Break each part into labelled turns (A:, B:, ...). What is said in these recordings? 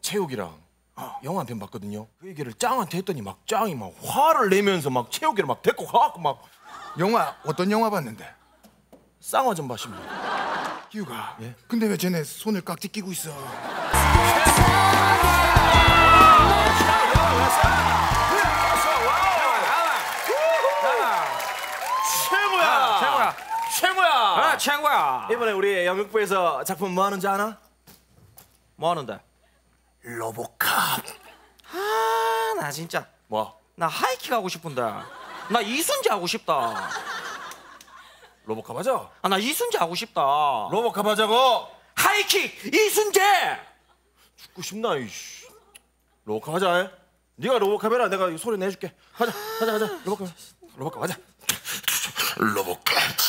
A: 체육이랑 영화 한 편 봤거든요. 그 얘기를 짱한테 했더니 막 짱이 막 화를 내면서 막 체육이를 막 데리고 가갖고 막
B: 영화 어떤 영화 봤는데?
A: 쌍화 좀 봐십니다.
B: 기우가.
A: 예?
B: 근데 왜 쟤네 손을 깍지 끼고 있어?
A: 최고야.
C: 최고야.
A: 이번에 우리 연극부에서 작품 뭐 하는지 아나?
C: 뭐 하는데?
B: 로보캅.
C: 나 진짜
A: 뭐?
C: 나 하이킥 하고 싶은데. 나 이순재 하고 싶다.
A: 로보캅 하자.
C: 나 이순재 하고 싶다.
A: 로보캅 하자고.
C: 하이킥 이순재.
A: 죽고 싶나 이씨. 로보캅 하자. 네가 로보캅 해라. 내가 소리 내줄게. 하자. 로보캅 하자.
B: 로보캅.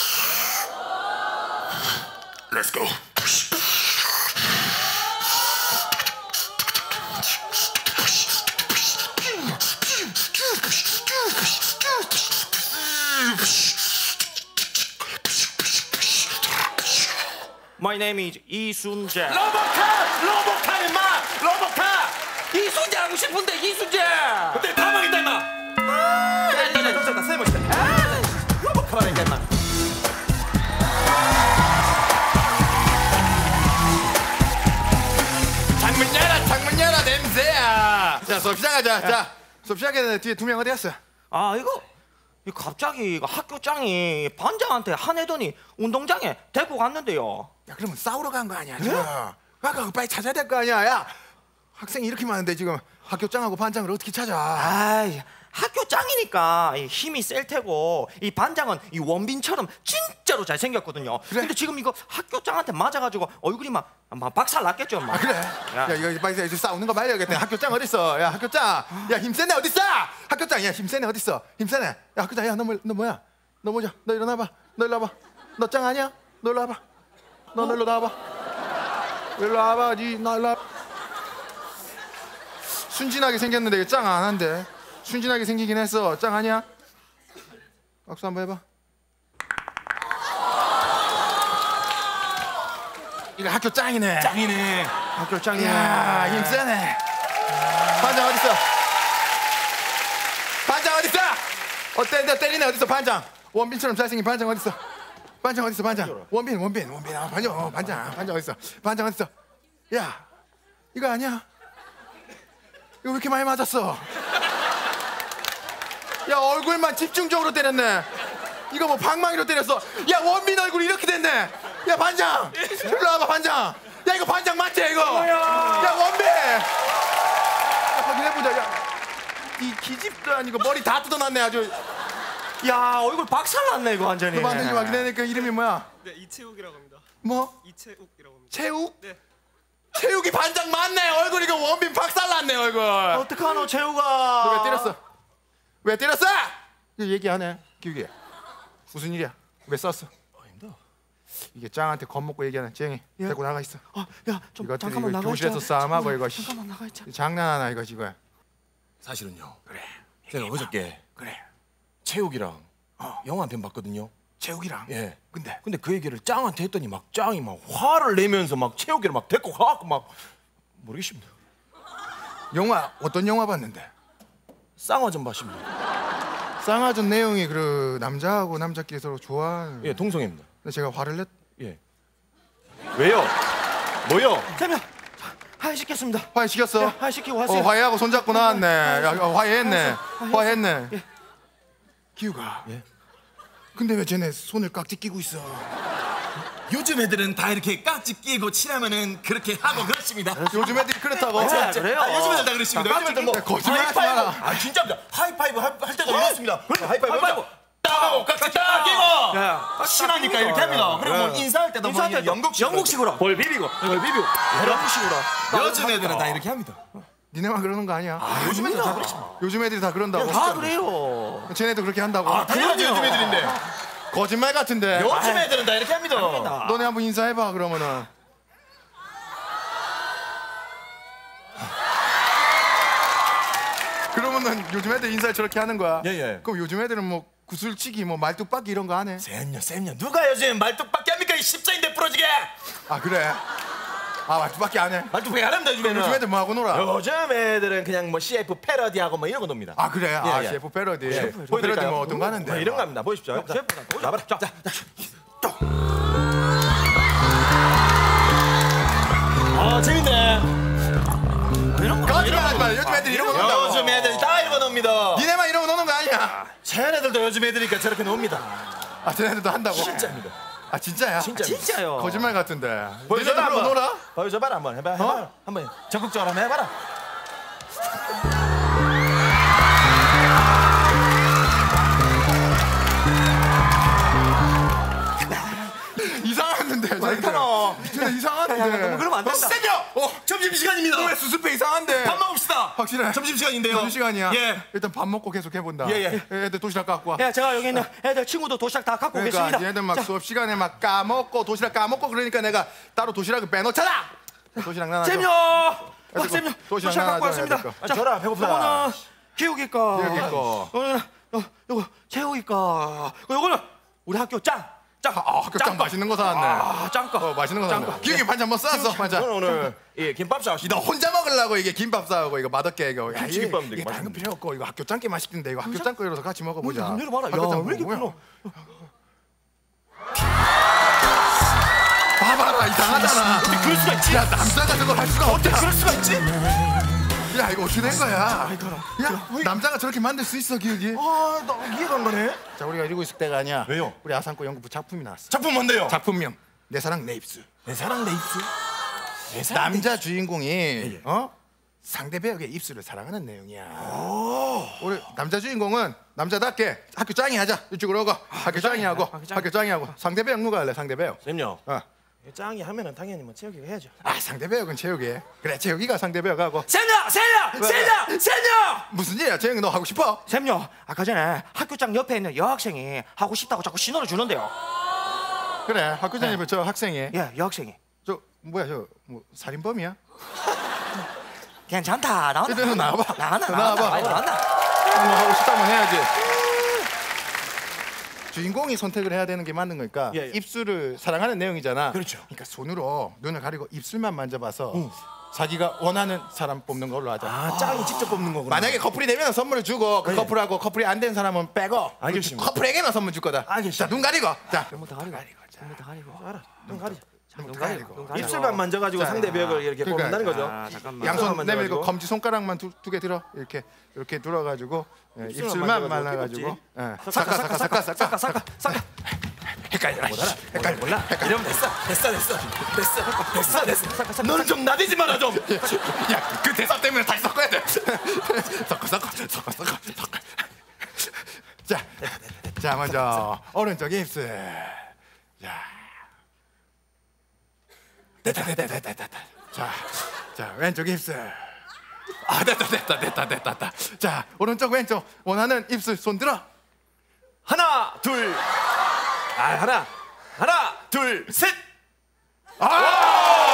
B: Let's go.
C: My name is 이순재.
A: 로보캅 임마. 로보캅.
C: 이순재 하고 싶은데 이순재.
A: 근데 다 망했다 임마. 나 쌤 멋있다. 로보캅 하니까 임마.
B: 창문 열어 냄새야. 자 수업 시작하자. 자 수업 시작했는데 뒤에 두 명 어디 갔어?
C: 이거 갑자기 이거 학교장이 반장한테 화내더니 운동장에 데리고 갔는데요.
B: 야 그러면 싸우러 간 거 아니야 지금? 아까 빨리 찾아야 될 거 아니야. 야 학생이 이렇게 많은데 지금 학교장하고 반장을 어떻게 찾아?
C: 학교장이니까 힘이 셀 테고 이 반장은 이 원빈처럼 진짜로 잘생겼거든요.
B: 그래?
C: 근데 지금 이거 학교장한테 맞아가지고 얼굴이 막 박살 났겠죠. 막.
B: 그래? 야 이거 빨리 이제 싸우는 거 말려야겠다. 학교장 어딨어? 야 학교장. 야 힘센 애 어딨어? 학교장. 야 힘센 애 어딨어? 힘센 애. 야 학교장. 야 너 뭐야? 너 뭐냐? 너 일어나봐. 너 일로 와봐. 너 짱 아니야? 너 일로 와봐. 너 일로 나와봐. 일로 와봐. 너 일로 와봐. 순진하게 생겼는데 이거 짱 안 한대. 순진하게 생기긴 했어. 짱 아니야? 박수 한번 해봐. 이거 학교 짱이네.
A: 짱이네.
B: 학교 짱이야. 야, 힘세네. 반장 어딨어? 반장 어딨어? 어때? 너 때리네 어딨어? 반장. 원빈처럼 잘생긴 반장 어딨어? 반장 어딨어? 반장. 원빈. 아, 반장 어딨어? 반장 어딨어? 야, 이거 아니야? 이거 왜 이렇게 많이 맞았어? 야 얼굴만 집중적으로 때렸네. 이거 뭐 방망이로 때렸어. 야 원빈 얼굴이 이렇게 됐네. 야 반장 일로 와봐. 반장. 야 이거 반장 맞지 이거? 야 원빈. 야 확인해보자. 야이 기집도 아니고 머리 다 뜯어놨네 아주.
C: 야 얼굴 박살 났네 이거 완전히.
B: 너 반장이 확인해니까 이름이 뭐야?
D: 네, 이채욱이라고 합니다.
B: 뭐?
D: 이채욱이라고 합니다.
B: 채욱?
D: 네.
B: 채욱이 반장 맞네. 얼굴 이거 원빈 박살 났네 얼굴.
C: 어떡하노 재우가.
B: 너 왜 때렸어? 왜 때렸어? 이거 얘기 안 해. 기욱이 무슨 일이야? 왜 쐈어?
A: 아닙니다.
B: 이게 짱한테 겁먹고 얘기하는 쟁이. 데리고 나가 있어.
C: 좀
B: 이것들이
C: 잠깐만
B: 이거
C: 나가 있자.
B: 교실에서 싸움하고 이거
C: 잠깐만 나가 있자.
B: 장난하나 이거 지금.
A: 사실은요.
B: 그래.
A: 제가 어저께
B: 그래.
A: 체육이랑 영화 한 편 봤거든요.
B: 채욱이랑.
A: 예.
B: 근데
A: 그 얘기를 짱한테 했더니 막 짱이 막 화를 내면서 막 체육이를 막 데리고 가갖고 막 모르겠습니다.
B: 영화 어떤 영화 봤는데?
A: 쌍화 좀 봐십니다.
B: 쌍화전 내용이 그 남자하고 남자끼리 서로 좋아하는.
A: 예, 동성애입니다.
B: 근데 제가 화를 냈.
A: 예. 왜요? 뭐요?
C: 대면 화해시켰습니다.
B: 화해시켰어?
C: 네, 화해시키고 왔어요.
B: 화해하고 손잡고 나왔네. 야, 화해했네. 화해했네.
C: 예.
B: 기우가.
A: 예.
B: 근데 왜 쟤네 손을 깍지 끼고 있어?
E: 요즘 애들은 다 이렇게 깍지 끼고 칠하면은 그렇게 하고 그렇습니다.
B: 요즘 애들이 그렇다고.
C: 그래요.
E: 요즘 애들 다 그렇습니다. 요즘 애들 뭐
B: 거짓말하지 마라.
E: 아 진짜입니다. 하이파이브 할 때도 이렇습니다. 하이파이브 딱 깍지 딱
C: 야,
E: 끼고 친하니까 이렇게 합니다. 그리고 뭐 인사할 때도 뭐 영국식으로
A: 벌 비비고.
C: 영국식으로.
E: 요즘 애들은 다 이렇게 합니다.
B: 니네만 그러는 거 아니야?
E: 요즘 애들 다 그렇습니다.
B: 요즘 애들이 다 그런다고.
C: 다 그래요.
B: 쟤네도 그렇게 한다고.
E: 당연하죠 요즘 애들인데.
B: 거짓말 같은데.
E: 요즘 애들은 다 이렇게 합니다.
B: 너네 한번 인사해봐 그러면은. 그러면은 요즘 애들 인사를 저렇게 하는 거야.
A: 예.
B: 그럼 요즘 애들은 뭐 구슬치기, 뭐 말뚝박기 이런 거 안 해?
E: 쌤요 누가 요즘 말뚝밖에 합니까 이 십자인대 부러지게.
B: 아 그래? 아 말투밖에 안 해.
A: 말투밖에 안 합니다 요즘에는.
B: 요즘 애들 뭐 하고 놀아?
A: 요즘 애들은 그냥 뭐 CF 패러디하고 뭐 이런 거 놉니다.
B: 아 그래? 아
A: 예.
B: CF 패러디.
A: CF
B: 패러디 뭐 어떤 거 하는데?
A: 뭐 이런 거 합니다. 보십시오. 자, 나봐라. 자. 아 재밌네.
B: 거짓말 하지 마. 요즘 애들 이런 거 논다고.
A: 요즘 애들이 다 이런 거 놉니다.
B: 니네만 이런 거 노는 거 아니야?
A: 쟤네들도 요즘 애들이니까 저렇게 놉니다.
B: 아 쟤네들도 한다고?
A: 진짜입니다.
B: 아 진짜야?
C: 진짜요.
B: 거짓말 같은데.
A: 보여줘라
B: 니네들
A: 한번.
B: 놀아?
A: 보여줘봐라 한번 해봐. 해봐. 한번 적극적으로 한번 해봐라.
B: 이상한데.
A: 괜찮아.
B: 진짜 이상한데.
C: 그러면 안 된다.
A: 세명. 점심 시간입니다.
B: 왜 수습해 이상한데?
A: 밥 먹읍시다.
B: 확실해.
A: 점심 시간인데요.
B: 점심 시간이야.
A: 예.
B: 일단 밥 먹고 계속 해본다.
A: 예.
B: 애들 도시락 갖고 와.
C: 야, 제가 여기 있는 애들 친구도 도시락 다 갖고
B: 그러니까
C: 오겠습니다.
B: 얘들 막
C: 자,
B: 수업 시간에 막 까먹고 도시락 까먹고 그러니까 내가 따로 도시락을 빼놓잖아. 도시락 나눠.
C: 쌤요. 쌤요.
B: 도시락
C: 도시락 갖고
B: 하나
C: 왔습니다.
B: 줘야 될
A: 거. 줘라, 배고프다.
C: 요거는 기욱이 거.
B: 기욱이 거.
C: 요거 재욱이 거. 요거는 우리 학교 짱.
B: 학교 짱 맛있는 거 사왔네.
C: 아, 짱 거.
B: 맛있는 거 사왔네. 기욱이 반찬 뭐 쌌어? 반찬.
A: 저는 오늘 이 김밥
B: 너
A: 사왔습니다.
B: 혼자 먹으려고 이게 김밥 싸우고 이거 맛없게 이거. 야,
A: 김치김밥인데
B: 이게
A: 이거
B: 다른 거
A: 맛있는데.
B: 필요 없고 이거 학교 짱게 맛있던데 이거 학교 짱거 이러서 같이 먹어보자.
C: 내려봐라.
B: 학교
C: 야,
B: 짱
C: 왜 이렇게
B: 뭐야?
C: 끊어?
B: 봐봐라 이상하잖아.
C: 어떻게 그럴 수가 있지?
B: 야 남자가 저걸 할 수가 없잖아.
C: 그럴 수가 있지?
B: 야 이거 어떻게 된 거야? 야 남자가 저렇게 만들 수 있어 기억이?
A: 나 이해가 안 가네.
B: 자 우리가 이러고 있을 때가 아니야.
A: 왜요?
B: 우리 아산코 연구부 작품이 나왔어.
A: 작품 뭔데요?
B: 작품명 내 사랑 내 입술.
A: 내 사랑 내 입술.
B: 남자 주인공이 상대 배역의 입술을 사랑하는 내용이야. 우리 남자 주인공은 남자답게 학교 짱이 하자. 이쪽으로 오고 학교 짱이 하고 학교 짱이 하고 상대 배역 누가 할래? 상대 배역.
A: 쌤요.
B: 어.
A: 짱이 하면은 당연히 뭐 채우기가 해야죠.
B: 아 상대 배역은 채욱이. 그래 채욱이가 상대 배역하고.
C: 쌤요.
B: 무슨 일이야? 채욱이 너 하고 싶어?
C: 쌤요. 아까 전에 학교장 옆에 있는 여학생이 하고 싶다고 자꾸 신호를 주는데요.
B: 그래 학교 짱이 저 학생이.
C: 예, 여학생이.
B: 저 뭐야 저 뭐 살인범이야?
C: 괜찮다. 나온다.
B: 이대로 나와봐.
C: 나온다. 많이 나온다.
B: 뭐 하고 싶다면 해야지. 주인공이 선택을 해야 되는 게 맞는 거니까
A: 예.
B: 입술을 사랑하는 내용이잖아.
A: 그렇죠.
B: 그러니까 손으로 눈을 가리고 입술만 만져봐서 자기가 원하는 사람 뽑는 걸로 하자.
A: 아 짱이 직접 뽑는 거구나.
B: 만약에 커플이 되면 선물을 주고 그 커플하고 커플이 안 된 사람은 빼고
A: 알겠습니다.
B: 커플에게만 선물 줄 거다.
A: 알겠습니다.
B: 자, 눈 가리고. 자,
C: 눈부터 가리고. 눈부터 가리고.
A: 알아. 눈 가리자.
C: 눈
B: 가리고.
C: 눈 가리고.
A: 입술만 만져가지고 상대 배역을 이렇게
B: 그러니까,
A: 뽑는다는 거죠.
C: 아, 잠깐만.
B: 양손
A: 만져가지고.
B: 내밀고 검지 손가락만 두 개 들어 이렇게 들어가지고 입술만
A: 만져가지고
B: 말라가지고
C: 싹까.
B: 헷갈려라. 헷갈려.
A: 몰라. 이러면 됐어. 너는 좀 나대지 마라 좀.
B: 야, 그 대사 때문에 다시 섞어야 돼. 섞어. 자, 먼저 오른쪽 입술. 됐다. 자, 왼쪽 입술. 아, 됐다. 자, 오른쪽 왼쪽 원하는 입술 손 들어.
A: 하나, 둘. 하나, 둘, 셋.
B: 아!